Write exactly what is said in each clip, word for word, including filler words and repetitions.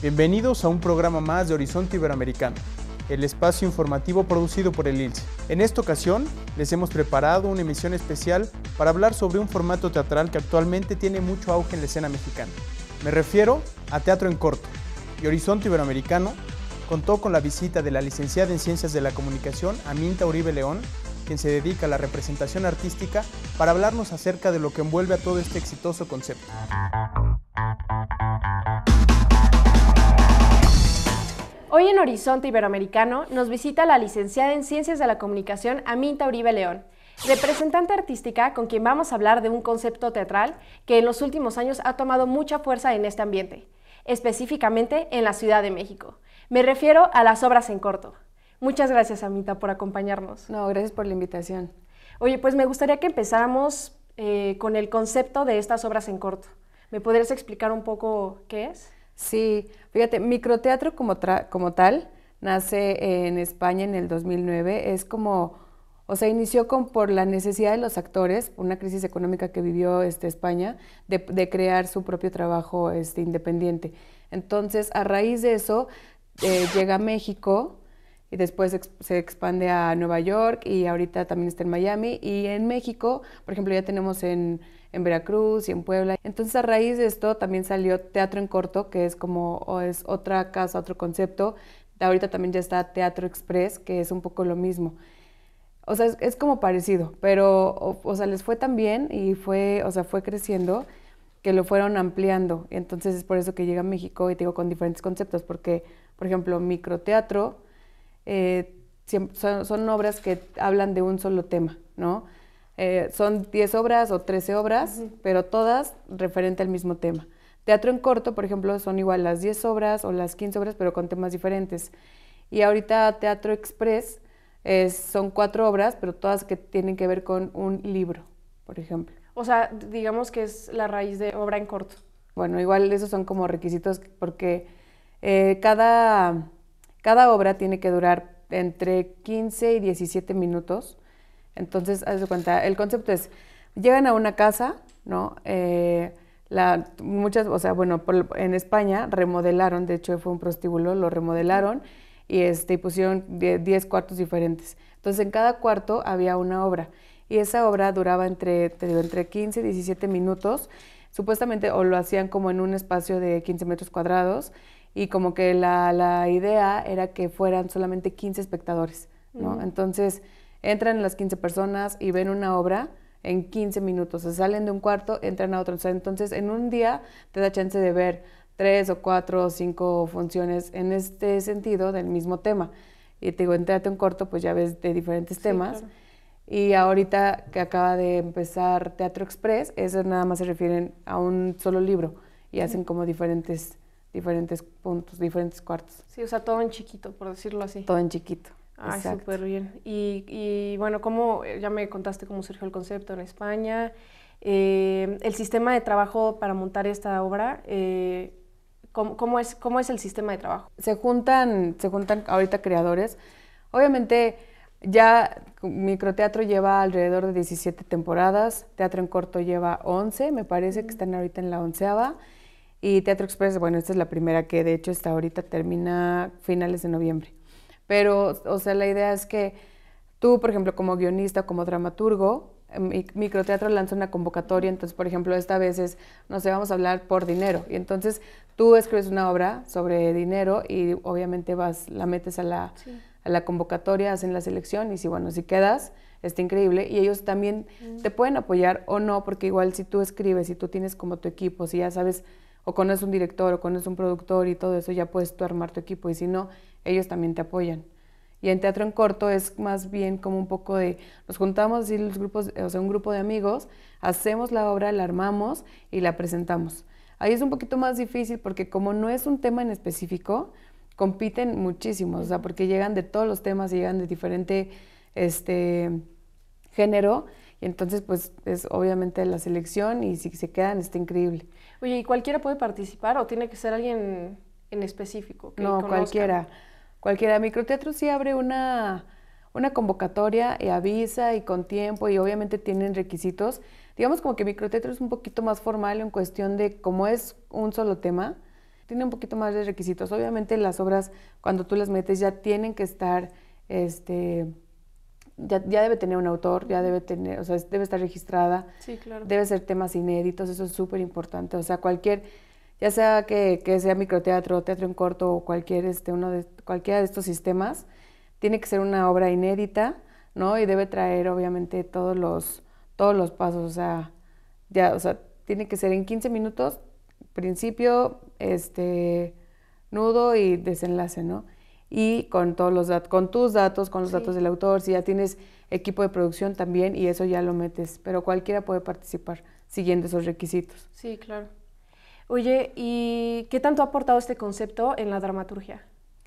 Bienvenidos a un programa más de Horizonte Iberoamericano, el espacio informativo producido por el I L S E. En esta ocasión, les hemos preparado una emisión especial para hablar sobre un formato teatral que actualmente tiene mucho auge en la escena mexicana. Me refiero a Teatro en Corto, y Horizonte Iberoamericano contó con la visita de la licenciada en Ciencias de la Comunicación, Aminta Uribe León, quien se dedica a la representación artística, para hablarnos acerca de lo que envuelve a todo este exitoso concepto. Hoy en Horizonte Iberoamericano nos visita la licenciada en Ciencias de la Comunicación, Aminta Uribe León, representante artística con quien vamos a hablar de un concepto teatral que en los últimos años ha tomado mucha fuerza en este ambiente, específicamente en la Ciudad de México. Me refiero a las obras en corto. Muchas gracias, Aminta, por acompañarnos. No, gracias por la invitación. Oye, pues me gustaría que empezáramos eh, con el concepto de estas obras en corto. ¿Me podrías explicar un poco qué es? Sí, fíjate, microteatro como, como tal nace en España en el dos mil nueve. Es como, o sea, inició con, por la necesidad de los actores, por una crisis económica que vivió este, España, de, de crear su propio trabajo este, independiente. Entonces, a raíz de eso, eh, llega a México y después ex, se expande a Nueva York y ahorita también está en Miami. Y en México, por ejemplo, ya tenemos en... en Veracruz y en Puebla. Entonces, a raíz de esto también salió Teatro en Corto, que es como o es otra casa, otro concepto. Ahorita también ya está Teatro Express, que es un poco lo mismo. O sea, es, es como parecido, pero, o, o sea, les fue tan bien y fue, o sea, fue creciendo que lo fueron ampliando. Entonces, es por eso que llega a México y te digo con diferentes conceptos, porque, por ejemplo, microteatro eh, son, son obras que hablan de un solo tema, ¿no? Eh, son diez obras o trece obras, uh-huh. pero todas referente al mismo tema. Teatro en corto, por ejemplo, son igual las diez obras o las quince obras, pero con temas diferentes. Y ahorita Teatro Express es, son cuatro obras, pero todas que tienen que ver con un libro, por ejemplo. O sea, digamos que es la raíz de obra en corto. Bueno, igual esos son como requisitos porque eh, cada, cada obra tiene que durar entre quince y diecisiete minutos. Entonces, haz de cuenta, el concepto es, llegan a una casa, ¿no? Eh, la, muchas, o sea, bueno, por, en España remodelaron, de hecho fue un prostíbulo, lo remodelaron y, este, y pusieron diez cuartos diferentes. Entonces, en cada cuarto había una obra y esa obra duraba entre, te digo, entre quince y diecisiete minutos, supuestamente, o lo hacían como en un espacio de quince metros cuadrados y como que la, la idea era que fueran solamente quince espectadores, ¿no? Uh-huh. Entonces, entran las quince personas y ven una obra en quince minutos. Se salen de un cuarto, entran a otro. O sea, entonces, en un día te da chance de ver tres o cuatro o cinco funciones en este sentido del mismo tema. Y te digo, en Teatro en Corto, pues ya ves de diferentes sí, temas. Claro. Y ahorita que acaba de empezar Teatro Express, eso nada más se refieren a un solo libro y hacen como diferentes, diferentes puntos, diferentes cuartos. Sí, o sea, todo en chiquito, por decirlo así. Todo en chiquito. Ay, súper bien. Y, y bueno, ¿cómo, ya me contaste cómo surgió el concepto en España, eh, el sistema de trabajo para montar esta obra, eh, ¿cómo, cómo, es, ¿cómo es el sistema de trabajo? Se juntan, se juntan ahorita creadores. Obviamente ya microteatro lleva alrededor de diecisiete temporadas, Teatro en Corto lleva once, me parece mm. que están ahorita en la onceava, y Teatro Express, bueno, esta es la primera que de hecho está ahorita, termina finales de noviembre. Pero, o sea, la idea es que tú, por ejemplo, como guionista, como dramaturgo, microteatro lanza una convocatoria, entonces, por ejemplo, esta vez es, no sé, vamos a hablar por dinero, y entonces tú escribes una obra sobre dinero y obviamente vas, la metes a la, sí. a la convocatoria, hacen la selección y si, bueno, si quedas, está increíble, y ellos también mm. te pueden apoyar o no, porque igual si tú escribes, si tú tienes como tu equipo, si ya sabes, o conoces un director, o conoces un productor y todo eso, ya puedes tú armar tu equipo, y si no, ellos también te apoyan. Y en Teatro en Corto es más bien como un poco de, nos juntamos así los grupos, o sea, un grupo de amigos, hacemos la obra, la armamos y la presentamos. Ahí es un poquito más difícil porque como no es un tema en específico, compiten muchísimo, o sea, porque llegan de todos los temas, llegan de diferente este, género, y entonces pues es obviamente la selección y si se quedan está increíble. Oye, ¿y cualquiera puede participar o tiene que ser alguien en específico que No, conozca? cualquiera. Cualquiera. Microteatro sí abre una, una convocatoria y avisa y con tiempo y obviamente tienen requisitos. Digamos como que microteatro es un poquito más formal en cuestión de como es un solo tema, tiene un poquito más de requisitos. Obviamente las obras, cuando tú las metes, ya tienen que estar, este, ya, ya debe tener un autor, ya debe tener, o sea, debe estar registrada. Sí, claro. Debe ser temas inéditos, eso es súper importante. O sea, cualquier, ya sea que, que sea microteatro, teatro en corto o cualquier, este, uno de, cualquiera de estos sistemas, tiene que ser una obra inédita, ¿no? Y debe traer, obviamente, todos los, todos los pasos, o sea, ya, o sea, tiene que ser en quince minutos, principio, este, nudo y desenlace, ¿no? Y con todos los datos, con tus datos, con los sí. datos del autor, si ya tienes equipo de producción también, y eso ya lo metes, pero cualquiera puede participar siguiendo esos requisitos. Sí, claro. Oye, ¿y qué tanto ha aportado este concepto en la dramaturgia?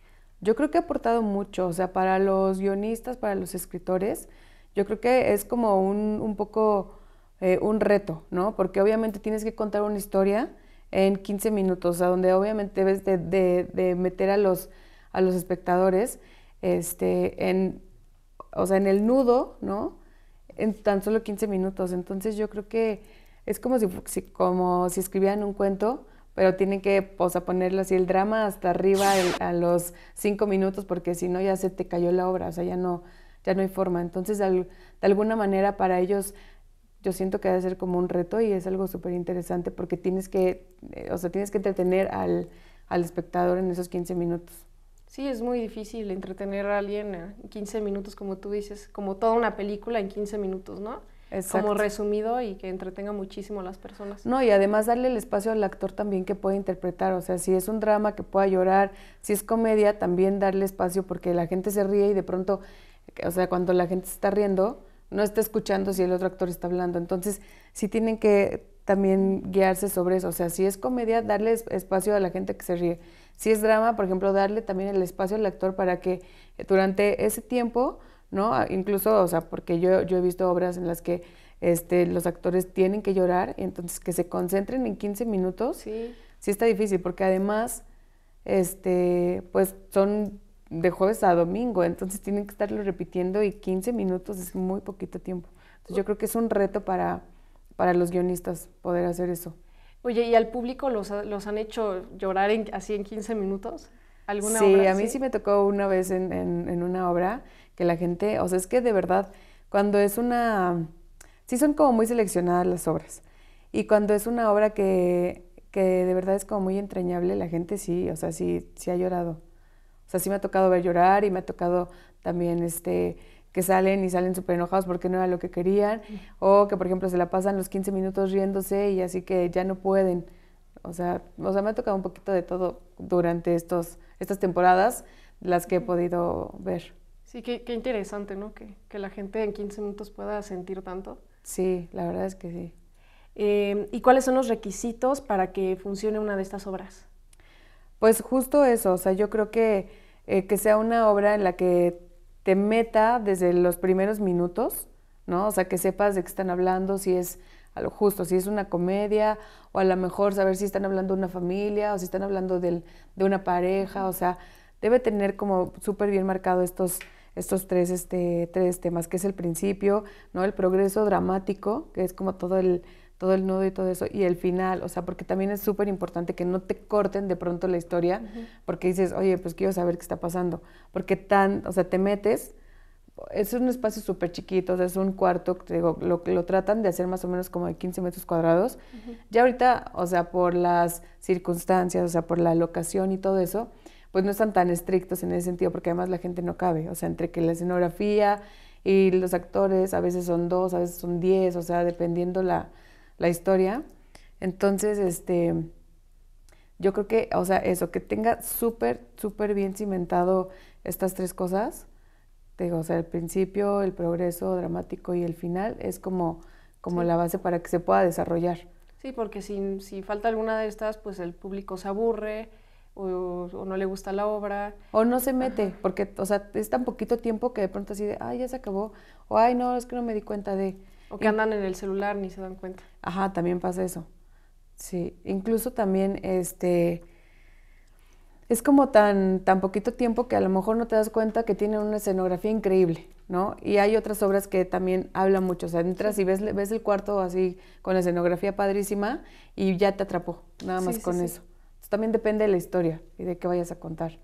Yo creo que ha aportado mucho, o sea, para los guionistas, para los escritores, yo creo que es como un, un poco eh, un reto, ¿no? Porque obviamente tienes que contar una historia en quince minutos, o sea, donde obviamente debes de, de, de meter a los, a los espectadores este, en, o sea, en el nudo, ¿no? En tan solo quince minutos. Entonces yo creo que es como si, si, como si escribieran un cuento, pero tienen que, o sea, ponerlo así, el drama hasta arriba el, a los cinco minutos, porque si no ya se te cayó la obra, o sea, ya no, ya no hay forma. Entonces, de, de alguna manera para ellos, yo siento que debe ser como un reto y es algo súper interesante porque tienes que, eh, o sea, tienes que entretener al, al espectador en esos quince minutos. Sí, es muy difícil entretener a alguien en quince minutos, como tú dices, como toda una película en quince minutos, ¿no? Exacto. Como resumido y que entretenga muchísimo a las personas. No, y además darle el espacio al actor también que pueda interpretar, o sea, si es un drama que pueda llorar, si es comedia, también darle espacio porque la gente se ríe y de pronto, o sea, cuando la gente se está riendo, no está escuchando si el otro actor está hablando, entonces sí tienen que también guiarse sobre eso, o sea, si es comedia, darle espacio a la gente que se ríe, si es drama, por ejemplo, darle también el espacio al actor para que durante ese tiempo, ¿no? Incluso, o sea, porque yo, yo he visto obras en las que este, los actores tienen que llorar, y entonces que se concentren en quince minutos, sí, sí está difícil, porque además, este, pues son de jueves a domingo, entonces tienen que estarlo repitiendo y quince minutos es muy poquito tiempo. Entonces yo creo que es un reto para, para los guionistas poder hacer eso. Oye, ¿y al público los, los han hecho llorar en, así en quince minutos? ¿Alguna sí, obra? A mí sí, sí me tocó una vez en, en, en una obra que la gente, o sea, es que de verdad, cuando es una, sí son como muy seleccionadas las obras, y cuando es una obra que, que de verdad es como muy entrañable, la gente sí, o sea, sí, sí ha llorado. O sea, sí me ha tocado ver llorar y me ha tocado también este, que salen y salen súper enojados porque no era lo que querían, mm. o que, por ejemplo, se la pasan los quince minutos riéndose y así que ya no pueden. O sea, o sea, me ha tocado un poquito de todo durante estos, estas temporadas, las que he podido ver. Sí, qué, qué interesante, ¿no? Que, que la gente en quince minutos pueda sentir tanto. Sí, la verdad es que sí. Eh, ¿Y cuáles son los requisitos para que funcione una de estas obras? Pues justo eso, o sea, yo creo que, eh, que sea una obra en la que te meta desde los primeros minutos, ¿no? O sea, que sepas de qué están hablando, si es a lo justo, si es una comedia, o a lo mejor saber si están hablando de una familia, o si están hablando del, de una pareja, o sea, debe tener como súper bien marcado estos, estos tres, este, tres temas, que es el principio, ¿no? El progreso dramático, que es como todo el, todo el nudo y todo eso, y el final, o sea, porque también es súper importante que no te corten de pronto la historia, uh-huh. porque dices, oye, pues quiero saber qué está pasando, porque tan, o sea, te metes, es un espacio súper chiquito, o sea, es un cuarto, te digo, lo, lo tratan de hacer más o menos como de quince metros cuadrados, uh-huh. ya ahorita, o sea, por las circunstancias, o sea, por la locación y todo eso, pues no están tan estrictos en ese sentido, porque además la gente no cabe, o sea, entre que la escenografía y los actores, a veces son dos, a veces son diez, o sea, dependiendo la, la historia. Entonces, este, yo creo que, o sea, eso, que tenga súper, súper bien cimentado estas tres cosas, te digo, o sea, el principio, el progreso dramático y el final, es como, como sí. la base para que se pueda desarrollar. Sí, porque si, si falta alguna de estas, pues el público se aburre, O, o no le gusta la obra. O no se mete, ajá. porque, o sea, es tan poquito tiempo que de pronto así de, ay, ya se acabó, o ay, no, es que no me di cuenta de... O que y, andan en el celular, ni se dan cuenta. Ajá, también pasa eso. Sí, incluso también, este, es como tan, tan poquito tiempo que a lo mejor no te das cuenta que tiene una escenografía increíble, ¿no? Y hay otras obras que también hablan mucho, o sea, entras sí. y ves, ves el cuarto así, con la escenografía padrísima, y ya te atrapó, nada más sí, con sí, eso. Sí. Entonces, también depende de la historia y de qué vayas a contar.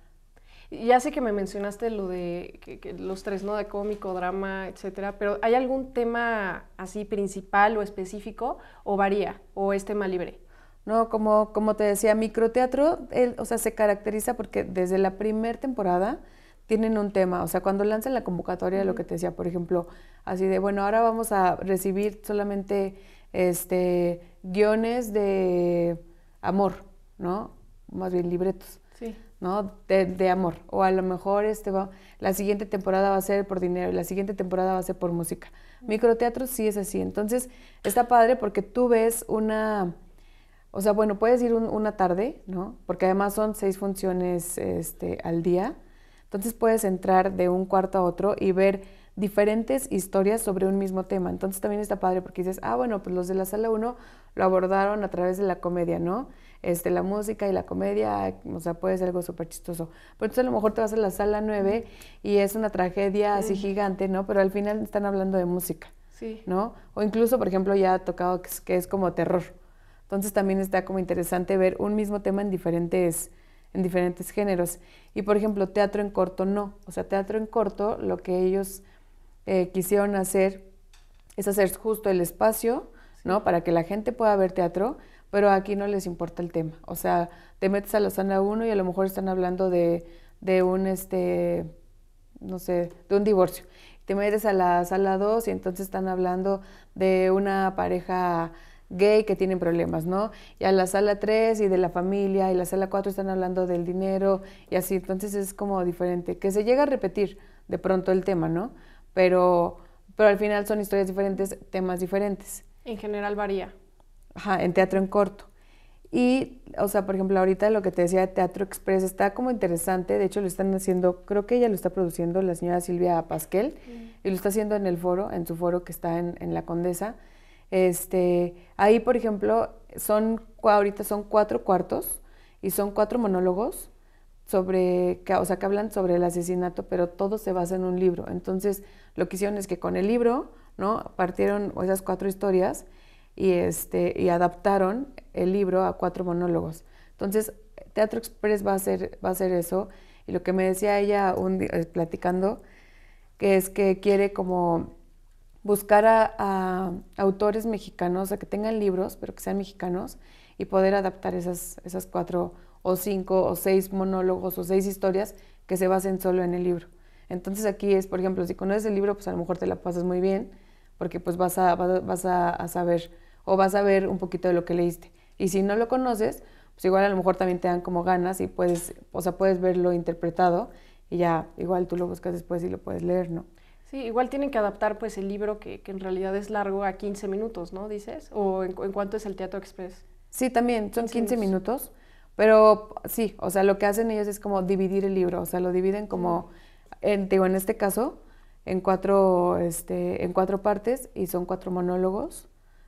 Ya sé que me mencionaste lo de que, que los tres, ¿no? De cómico, drama, etcétera, pero ¿hay algún tema así principal o específico o varía o es tema libre? No, como, como te decía, microteatro, el, o sea, se caracteriza porque desde la primera temporada tienen un tema, o sea, cuando lanzan la convocatoria, uh-huh. lo que te decía, por ejemplo, así de, bueno, ahora vamos a recibir solamente este, guiones de amor, ¿no? Más bien libretos. Sí. ¿No? De, de amor, o a lo mejor este va, la siguiente temporada va a ser por dinero y la siguiente temporada va a ser por música. Uh-huh. Microteatro sí es así, entonces está padre porque tú ves una, o sea, bueno, puedes ir un, una tarde, ¿no? Porque además son seis funciones este, al día, entonces puedes entrar de un cuarto a otro y ver diferentes historias sobre un mismo tema, entonces también está padre porque dices, ah, bueno, pues los de la sala uno lo abordaron a través de la comedia, ¿no? Este, la música y la comedia, o sea, puede ser algo súper chistoso. Pero entonces a lo mejor te vas a la sala nueve y es una tragedia así gigante, ¿no? Pero al final están hablando de música, sí. ¿no? O incluso, por ejemplo, ya ha tocado que es, que es como terror. Entonces también está como interesante ver un mismo tema en diferentes, en diferentes géneros. Y, por ejemplo, teatro en corto no. O sea, teatro en corto, lo que ellos eh, quisieron hacer es hacer justo el espacio, sí. ¿no? Para que la gente pueda ver teatro, pero aquí no les importa el tema. O sea, te metes a la sala uno y a lo mejor están hablando de, de un, este, no sé, de un divorcio. Te metes a la sala dos y entonces están hablando de una pareja gay que tienen problemas, ¿no? Y a la sala tres y de la familia, y la sala cuatro están hablando del dinero y así. Entonces es como diferente, que se llega a repetir de pronto el tema, ¿no? Pero, pero al final son historias diferentes, temas diferentes. En general varía. Ajá, en teatro en corto. Y, o sea, por ejemplo, ahorita lo que te decía de Teatro Express está como interesante. De hecho, lo están haciendo, creo que ella lo está produciendo, la señora Silvia Pasquel, mm. y lo está haciendo en el foro, en su foro que está en, en La Condesa. Este, ahí, por ejemplo, son, ahorita son cuatro cuartos y son cuatro monólogos sobre, o sea, que hablan sobre el asesinato, pero todo se basa en un libro. Entonces, lo que hicieron es que con el libro, ¿no? Partieron esas cuatro historias y, este, y adaptaron el libro a cuatro monólogos. Entonces, Teatro Express va a hacer, va a hacer eso. Y lo que me decía ella un día, platicando, que es que quiere como buscar a, a autores mexicanos, a que tengan libros, pero que sean mexicanos, y poder adaptar esas, esas cuatro o cinco o seis monólogos o seis historias que se basen solo en el libro. Entonces aquí es, por ejemplo, si conoces el libro, pues a lo mejor te la pasas muy bien, porque pues vas a, vas a, a saber o vas a ver un poquito de lo que leíste. Y si no lo conoces, pues igual a lo mejor también te dan como ganas y puedes, o sea, puedes verlo interpretado y ya igual tú lo buscas después y lo puedes leer, ¿no? Sí, igual tienen que adaptar pues el libro que, que en realidad es largo a quince minutos, ¿no? Dices, ¿o en, en cuánto es el Teatro Express? Sí, también, son quince minutos, pero sí, o sea, lo que hacen ellos es como dividir el libro, o sea, lo dividen como, en, digo, en este caso, en cuatro, este, en cuatro partes y son cuatro monólogos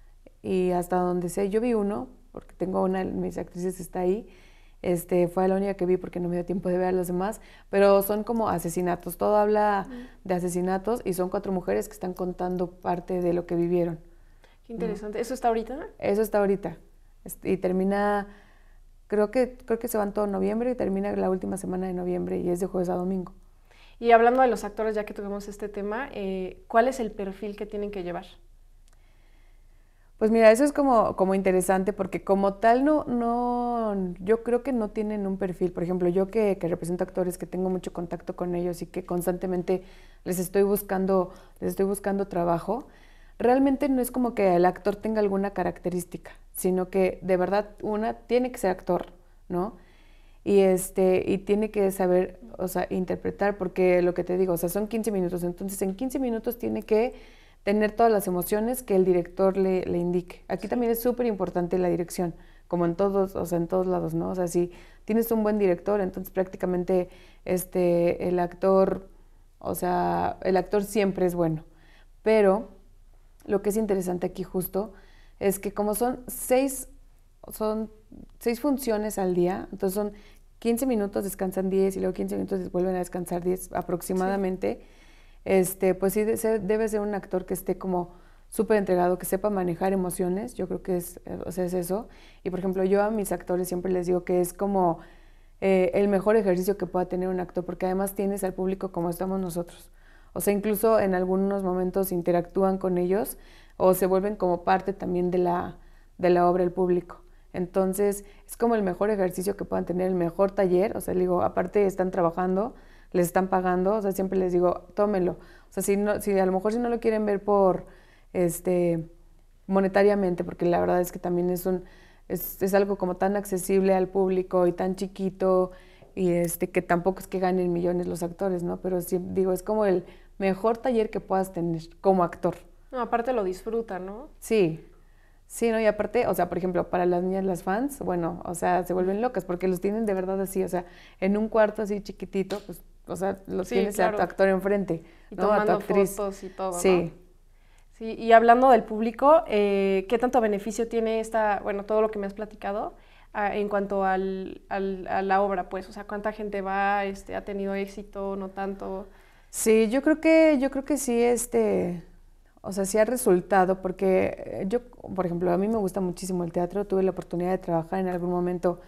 y hasta donde sé, yo vi uno, porque tengo una de mis actrices está ahí, este, fue la única que vi porque no me dio tiempo de ver a los demás, pero son como asesinatos, todo habla mm. de asesinatos y son cuatro mujeres que están contando parte de lo que vivieron. Qué interesante, ¿no? ¿Eso está ahorita? Eso está ahorita, y termina, creo que, creo que se van todo noviembre y termina la última semana de noviembre y es de jueves a domingo. Y hablando de los actores, ya que tuvimos este tema, eh, ¿cuál es el perfil que tienen que llevar? Pues mira, eso es como, como interesante porque como tal no, no, yo creo que no tienen un perfil. Por ejemplo, yo que, que represento actores, que tengo mucho contacto con ellos y que constantemente les estoy buscando, les estoy buscando trabajo, realmente no es como que el actor tenga alguna característica, sino que de verdad una tiene que ser actor, ¿no? Y, este, y tiene que saber, o sea, interpretar, porque lo que te digo, o sea, son quince minutos, entonces en quince minutos tiene que tener todas las emociones que el director le, le indique. Aquí también es súper importante la dirección, como en todos, o sea, en todos lados, ¿no? O sea, si tienes un buen director, entonces prácticamente este, el actor, o sea, el actor siempre es bueno. Pero lo que es interesante aquí justo es que como son seis, son seis funciones al día, entonces son quince minutos, descansan diez y luego quince minutos vuelven a descansar diez aproximadamente. Sí. Este, pues sí, debe ser un actor que esté como súper entregado, que sepa manejar emociones, yo creo que es, o sea, es eso. Y por ejemplo, yo a mis actores siempre les digo que es como eh, el mejor ejercicio que pueda tener un actor, porque además tienes al público como estamos nosotros. O sea, incluso en algunos momentos interactúan con ellos o se vuelven como parte también de la, de la obra el público. Entonces, es como el mejor ejercicio que puedan tener, el mejor taller. O sea, les digo, aparte están trabajando, les están pagando, o sea, siempre les digo, tómenlo. O sea, si, no, si a lo mejor si no lo quieren ver por, este, monetariamente, porque la verdad es que también es un, es, es algo como tan accesible al público y tan chiquito, y este, que tampoco es que ganen millones los actores, ¿no? Pero sí, digo, es como el mejor taller que puedas tener como actor. No, aparte lo disfrutan, ¿no? Sí. Sí, ¿no? Y aparte, o sea, por ejemplo, para las niñas, las fans, bueno, o sea, se vuelven locas porque los tienen de verdad así, o sea, en un cuarto así chiquitito, pues, o sea, los Sí, tienes claro. a tu actor enfrente, Y ¿no? A tu tomando actriz. fotos y todo, Sí. ¿no? Sí, y hablando del público, eh, ¿qué tanto beneficio tiene esta, bueno, todo lo que me has platicado a, en cuanto al, al, a la obra, pues? O sea, ¿cuánta gente va, este, ha tenido éxito, no tanto? Sí, yo creo que, yo creo que sí, este, o sea, sí ha resultado, porque yo, por ejemplo, a mí me gusta muchísimo el teatro, tuve la oportunidad de trabajar en algún momento,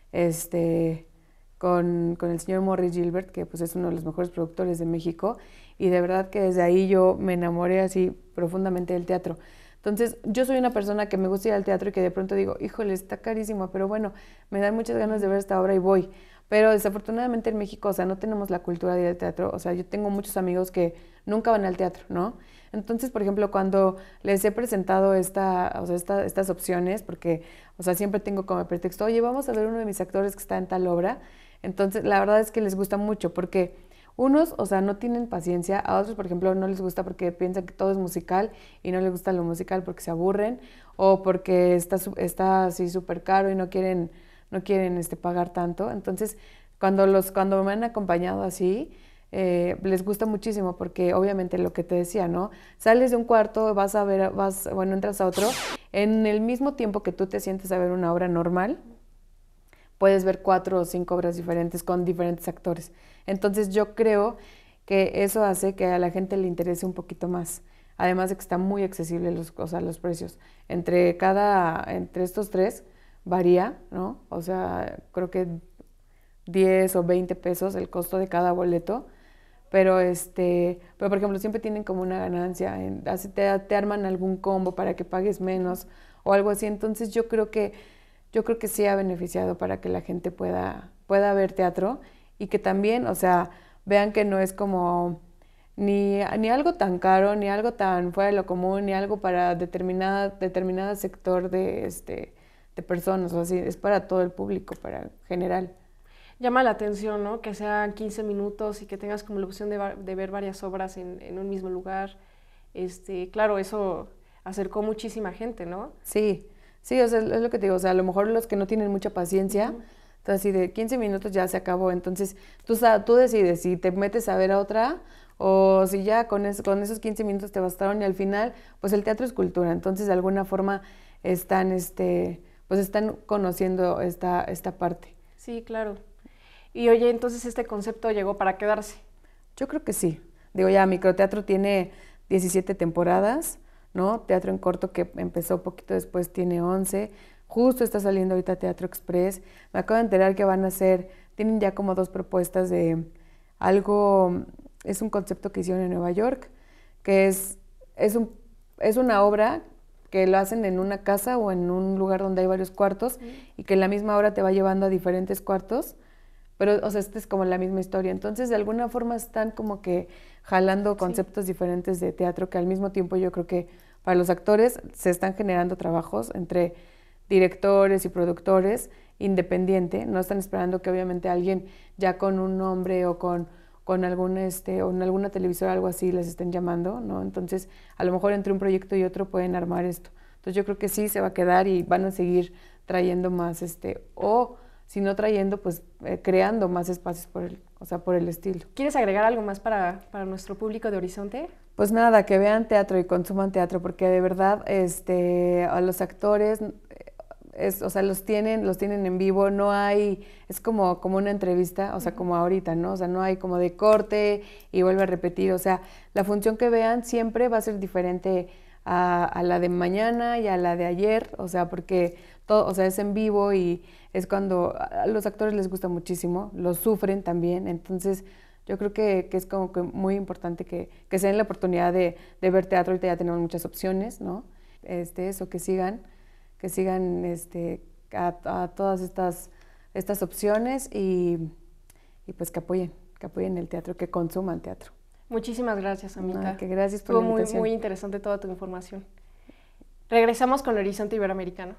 este, con, con el señor Morris Gilbert, que pues es uno de los mejores productores de México, y de verdad que desde ahí yo me enamoré así profundamente del teatro. Entonces, yo soy una persona que me gusta ir al teatro y que de pronto digo, híjole, está carísimo, pero bueno, me dan muchas ganas de ver esta obra y voy. Pero desafortunadamente en México, o sea, no tenemos la cultura de ir al teatro. O sea, yo tengo muchos amigos que nunca van al teatro, ¿no? Entonces, por ejemplo, cuando les he presentado esta, o sea, esta, estas opciones, porque, o sea, siempre tengo como pretexto, oye, vamos a ver uno de mis actores que está en tal obra. Entonces, la verdad es que les gusta mucho, porque unos, o sea, no tienen paciencia, a otros, por ejemplo, no les gusta porque piensan que todo es musical y no les gusta lo musical porque se aburren o porque está, está así súper caro y no quieren, no quieren este, pagar tanto. Entonces, cuando, los, cuando me han acompañado así, eh, les gusta muchísimo porque obviamente lo que te decía, ¿no? Sales de un cuarto, vas a ver, vas, bueno, entras a otro, en el mismo tiempo que tú te sientes a ver una obra normal, puedes ver cuatro o cinco obras diferentes con diferentes actores. Entonces yo creo que eso hace que a la gente le interese un poquito más. Además de que está muy accesible los, o sea, los precios. Entre cada, entre estos tres varía, ¿no? O sea, creo que diez o veinte pesos el costo de cada boleto. Pero este, pero por ejemplo, siempre tienen como una ganancia, en, así te, te arman algún combo para que pagues menos o algo así. Entonces yo creo que yo creo que sí ha beneficiado para que la gente pueda, pueda ver teatro y que también, o sea, vean que no es como ni, ni algo tan caro, ni algo tan fuera de lo común, ni algo para determinada, determinado sector de, este, de personas, o así, es para todo el público, para general. Llama la atención, ¿no? Que sean quince minutos y que tengas como la opción de, de ver varias obras en, en un mismo lugar. Este, claro, eso acercó muchísima gente, ¿no? Sí. Sí, o sea, es lo que te digo, o sea, a lo mejor los que no tienen mucha paciencia, uh-huh. Entonces así de quince minutos ya se acabó, entonces tú, tú decides si te metes a ver a otra o si ya con, eso, con esos quince minutos te bastaron y al final, pues el teatro es cultura, entonces de alguna forma están, este, pues están conociendo esta, esta parte. Sí, claro. Y oye, entonces este concepto llegó para quedarse. Yo creo que sí, digo ya, Microteatro tiene diecisiete temporadas, ¿no? Teatro en Corto, que empezó un poquito después, tiene once. Justo está saliendo ahorita Teatro Express. Me acabo de enterar que van a hacer, tienen ya como dos propuestas de algo, es un concepto que hicieron en Nueva York, que es, es, un, es una obra que lo hacen en una casa o en un lugar donde hay varios cuartos uh-huh. y que la misma obra te va llevando a diferentes cuartos, pero, o sea, esta es como la misma historia. Entonces, de alguna forma están como que jalando conceptos sí. diferentes de teatro que al mismo tiempo yo creo que para los actores se están generando trabajos entre directores y productores independiente, no están esperando que obviamente alguien ya con un nombre o con, con algún este o en alguna televisora o algo así les estén llamando, ¿no? Entonces, a lo mejor entre un proyecto y otro pueden armar esto. Entonces, yo creo que sí se va a quedar y van a seguir trayendo más este o si no trayendo, pues eh, creando más espacios por el, o sea, por el estilo. ¿Quieres agregar algo más para, para nuestro público de Horizonte? Pues nada, que vean teatro y consuman teatro, porque de verdad este, a los actores, es, o sea, los tienen, los tienen en vivo, no hay, es como, como una entrevista, o sea, como ahorita, ¿no? O sea, no hay como de corte y vuelve a repetir, o sea, la función que vean siempre va a ser diferente a, a la de mañana y a la de ayer, o sea, porque todo, o sea, es en vivo y es cuando a los actores les gusta muchísimo, los sufren también, entonces yo creo que, que es como que muy importante que, que se den la oportunidad de, de ver teatro. Ahorita ya tenemos muchas opciones, ¿no? Este, eso, que sigan, que sigan este, a, a todas estas, estas opciones y, y pues que apoyen, que apoyen el teatro, que consuman teatro. Muchísimas gracias, Amita. Ah, que gracias por Estuvo la muy, invitación. muy interesante toda tu información. Regresamos con Horizonte Iberoamericano.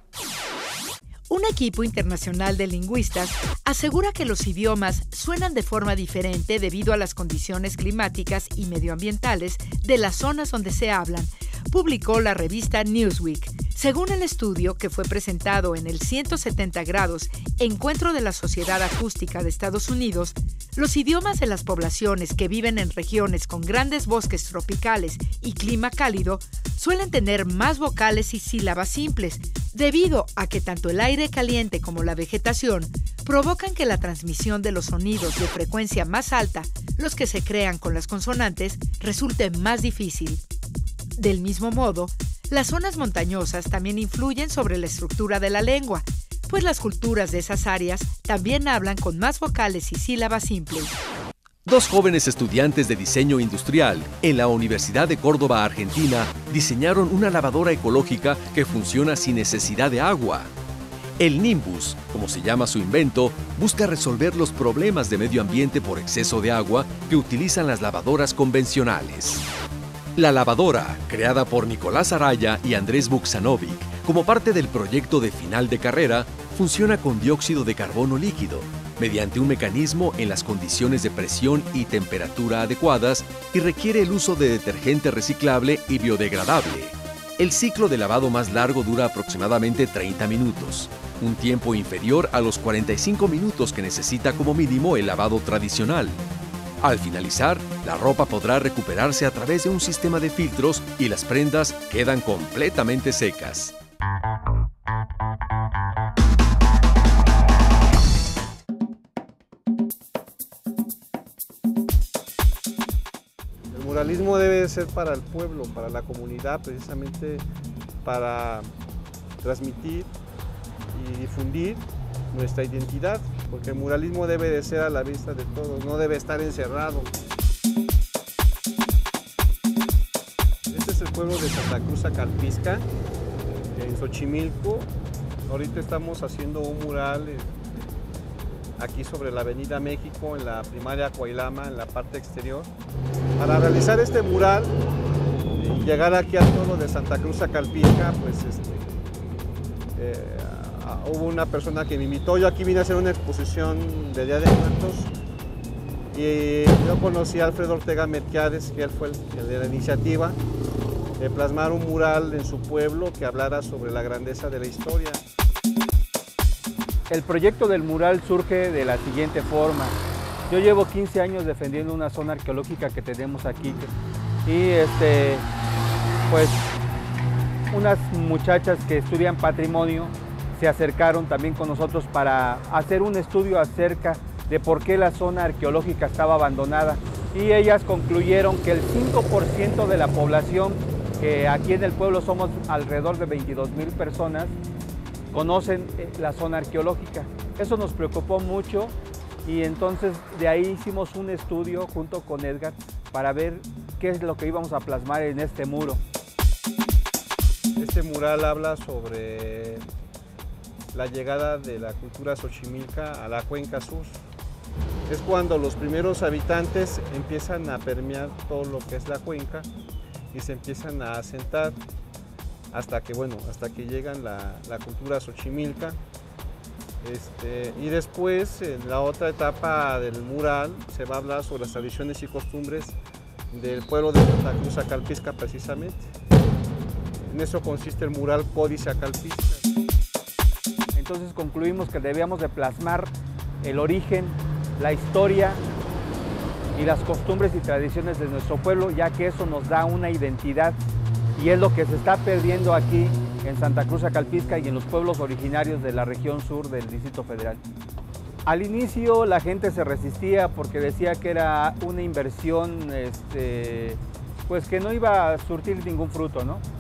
Un equipo internacional de lingüistas asegura que los idiomas suenan de forma diferente debido a las condiciones climáticas y medioambientales de las zonas donde se hablan, publicó la revista Newsweek. Según el estudio, que fue presentado en el ciento setenta grados Encuentro de la Sociedad Acústica de Estados Unidos, los idiomas de las poblaciones que viven en regiones con grandes bosques tropicales y clima cálido suelen tener más vocales y sílabas simples, debido a que tanto el aire caliente como la vegetación provocan que la transmisión de los sonidos de frecuencia más alta, los que se crean con las consonantes, resulte más difícil. Del mismo modo, las zonas montañosas también influyen sobre la estructura de la lengua, pues las culturas de esas áreas también hablan con más vocales y sílabas simples. Dos jóvenes estudiantes de diseño industrial en la Universidad de Córdoba, Argentina, diseñaron una lavadora ecológica que funciona sin necesidad de agua. El Nimbus, como se llama su invento, busca resolver los problemas de medio ambiente por exceso de agua que utilizan las lavadoras convencionales. La lavadora, creada por Nicolás Araya y Andrés Buksanovic como parte del proyecto de final de carrera, funciona con dióxido de carbono líquido, mediante un mecanismo en las condiciones de presión y temperatura adecuadas y requiere el uso de detergente reciclable y biodegradable. El ciclo de lavado más largo dura aproximadamente treinta minutos, un tiempo inferior a los cuarenta y cinco minutos que necesita como mínimo el lavado tradicional. Al finalizar, la ropa podrá recuperarse a través de un sistema de filtros y las prendas quedan completamente secas. El muralismo debe ser para el pueblo, para la comunidad, precisamente para transmitir y difundir nuestra identidad, porque el muralismo debe de ser a la vista de todos, no debe estar encerrado. Este es el pueblo de Santa Cruz Acalpisca, en Xochimilco. Ahorita estamos haciendo un mural aquí sobre la Avenida México, en la primaria Coailama, en la parte exterior. Para realizar este mural y llegar aquí al pueblo de Santa Cruz Acalpisca, pues este, eh, hubo una persona que me invitó. Yo aquí vine a hacer una exposición de Día de Muertos y yo conocí a Alfredo Ortega Merquiades, que él fue el, el de la iniciativa de plasmar un mural en su pueblo que hablara sobre la grandeza de la historia. El proyecto del mural surge de la siguiente forma. Yo llevo quince años defendiendo una zona arqueológica que tenemos aquí y este, pues unas muchachas que estudian patrimonio se acercaron también con nosotros para hacer un estudio acerca de por qué la zona arqueológica estaba abandonada, y ellas concluyeron que el cinco por ciento de la población, que aquí en el pueblo somos alrededor de veintidós mil personas, conocen la zona arqueológica. Eso nos preocupó mucho y entonces de ahí hicimos un estudio junto con Edgar para ver qué es lo que íbamos a plasmar en este muro. Este mural habla sobre la llegada de la cultura xochimilca a la cuenca sur. Es cuando los primeros habitantes empiezan a permear todo lo que es la cuenca y se empiezan a asentar hasta que, bueno, hasta que llegan la, la cultura xochimilca. Este, y después, en la otra etapa del mural, se va a hablar sobre las tradiciones y costumbres del pueblo de Santa Cruz Acalpisca, precisamente. En eso consiste el mural Códice Acalpisca. Entonces concluimos que debíamos de plasmar el origen, la historia y las costumbres y tradiciones de nuestro pueblo, ya que eso nos da una identidad y es lo que se está perdiendo aquí en Santa Cruz Acalpisca y en los pueblos originarios de la región sur del Distrito Federal. Al inicio la gente se resistía porque decía que era una inversión este, pues que no iba a surtir ningún fruto, ¿no?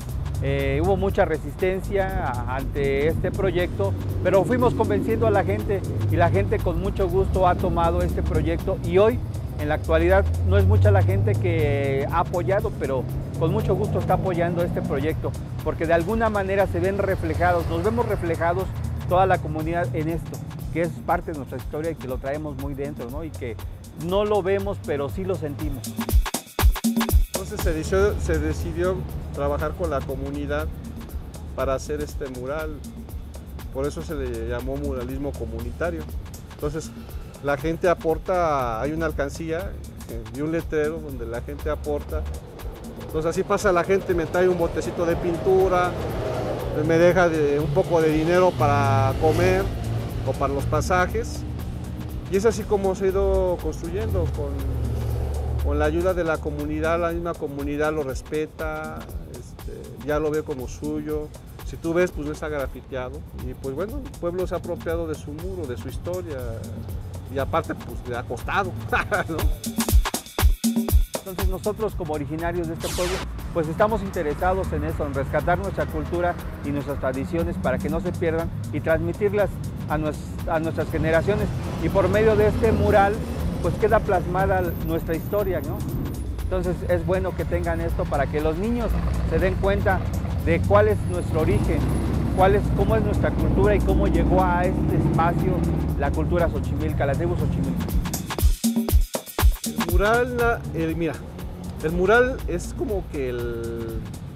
Eh, hubo mucha resistencia ante este proyecto, pero fuimos convenciendo a la gente y la gente con mucho gusto ha tomado este proyecto y hoy, en la actualidad, no es mucha la gente que ha apoyado, pero con mucho gusto está apoyando este proyecto, porque de alguna manera se ven reflejados, nos vemos reflejados toda la comunidad en esto, que es parte de nuestra historia y que lo traemos muy dentro, ¿no? Y que no lo vemos, pero sí lo sentimos. Entonces se decidió, se decidió trabajar con la comunidad para hacer este mural, por eso se le llamó muralismo comunitario. Entonces la gente aporta, hay una alcancía y un letrero donde la gente aporta, entonces así pasa la gente, me trae un botecito de pintura, me deja de, un poco de dinero para comer o para los pasajes, y es así como se ha ido construyendo, con, con la ayuda de la comunidad. La misma comunidad lo respeta, este, ya lo ve como suyo. Si tú ves, pues no está grafiteado, y pues bueno, el pueblo se ha apropiado de su muro, de su historia, y aparte pues le ha costado, ¿no? Entonces nosotros, como originarios de este pueblo, pues estamos interesados en eso, en rescatar nuestra cultura y nuestras tradiciones para que no se pierdan y transmitirlas a, nues a nuestras generaciones, y por medio de este mural pues queda plasmada nuestra historia, ¿no? Entonces es bueno que tengan esto para que los niños se den cuenta de cuál es nuestro origen, cuál es, cómo es nuestra cultura y cómo llegó a este espacio la cultura xochimilca, la tribu xochimilca. El mural, el, mira, el mural es como que el,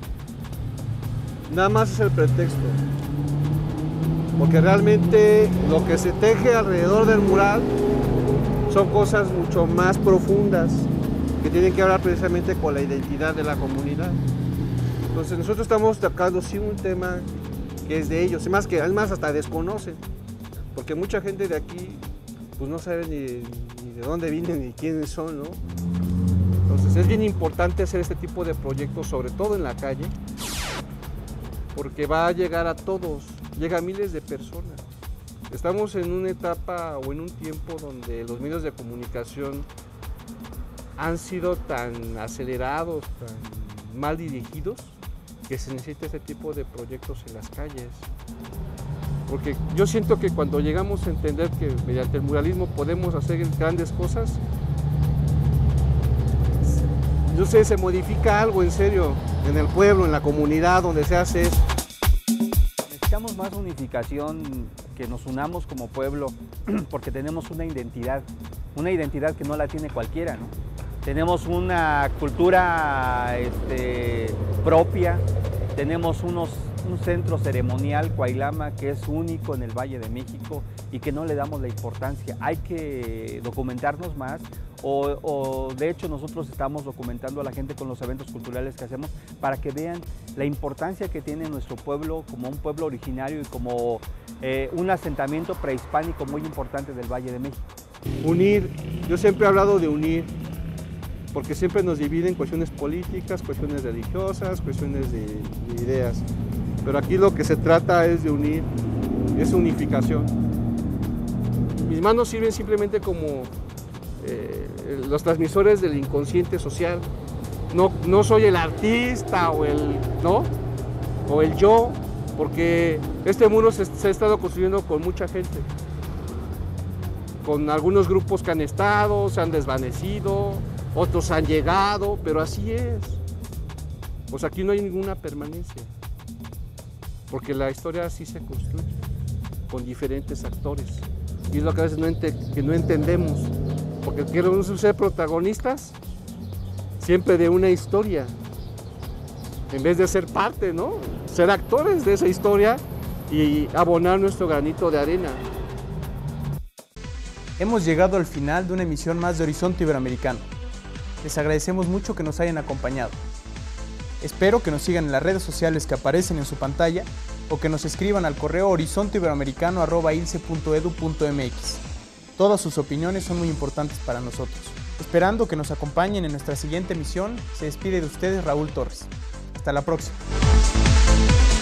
nada más es el pretexto, porque realmente lo que se teje alrededor del mural son cosas mucho más profundas que tienen que hablar precisamente con la identidad de la comunidad. Entonces nosotros estamos tocando sí un tema que es de ellos, es más que además hasta desconocen, porque mucha gente de aquí pues no sabe ni, ni de dónde vienen ni quiénes son, ¿no? Entonces es bien importante hacer este tipo de proyectos, sobre todo en la calle, porque va a llegar a todos, llega a miles de personas. Estamos en una etapa o en un tiempo donde los medios de comunicación han sido tan acelerados, tan mal dirigidos, que se necesita este tipo de proyectos en las calles. Porque yo siento que cuando llegamos a entender que mediante el muralismo podemos hacer grandes cosas, yo sé, se modifica algo en serio en el pueblo, en la comunidad donde se hace eso. Necesitamos más unificación, que nos unamos como pueblo, porque tenemos una identidad, una identidad que no la tiene cualquiera, ¿no? Tenemos una cultura este, propia, tenemos unos, un centro ceremonial, Cuailama, que es único en el Valle de México y que no le damos la importancia. Hay que documentarnos más, o, o de hecho nosotros estamos documentando a la gente con los eventos culturales que hacemos para que vean la importancia que tiene nuestro pueblo como un pueblo originario y como eh, un asentamiento prehispánico muy importante del Valle de México. Unir, yo siempre he hablado de unir, porque siempre nos dividen cuestiones políticas, cuestiones religiosas, cuestiones de, de ideas. Pero aquí lo que se trata es de unir, es unificación. Mis manos sirven simplemente como eh, los transmisores del inconsciente social. No, no soy el artista o el, ¿no? o el yo, porque este muro se, se ha estado construyendo con mucha gente. Con algunos grupos que han estado, se han desvanecido, otros han llegado, pero así es. Pues aquí no hay ninguna permanencia, porque la historia así se construye, con diferentes actores. Y es lo que a veces no, ente que no entendemos, porque queremos ser protagonistas siempre de una historia, en vez de ser parte, ¿no? Ser actores de esa historia y abonar nuestro granito de arena. Hemos llegado al final de una emisión más de Horizonte Iberoamericano. Les agradecemos mucho que nos hayan acompañado. Espero que nos sigan en las redes sociales que aparecen en su pantalla o que nos escriban al correo horizonte iberoamericano arroba ilce punto edu punto mx. Todas sus opiniones son muy importantes para nosotros. Esperando que nos acompañen en nuestra siguiente emisión, se despide de ustedes Raúl Torres. Hasta la próxima.